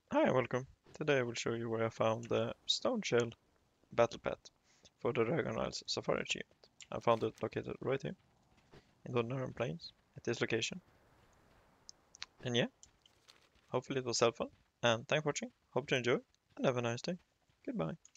Hi, welcome. Today I will show you where I found the Stoneshell Battle Pet for the Dragonflight Safari achievement. I found it located right here in the Ohn'ahran Plains at this location. And yeah, hopefully it was helpful. And thanks for watching. Hope you enjoy and have a nice day. Goodbye.